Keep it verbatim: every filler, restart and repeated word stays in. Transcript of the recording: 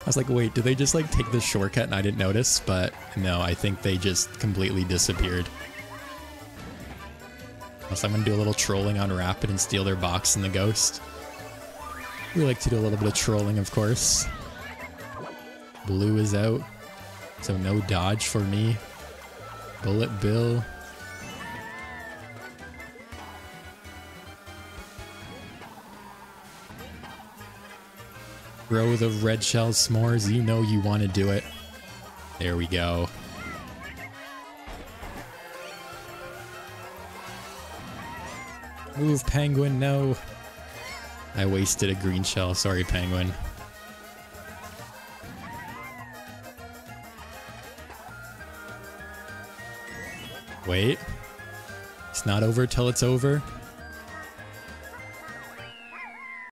was like, wait, did they just like take the shortcut and I didn't notice? But no, I think they just completely disappeared. So I'm gonna do a little trolling on Rapid and steal their box in the Ghost. We like to do a little bit of trolling, of course. Blue is out, so no dodge for me. Bullet Bill. Throw the red shell s'mores, you know you want to do it. There we go. Move, Penguin, no. I wasted a green shell, sorry, Penguin. Wait. It's not over till it's over.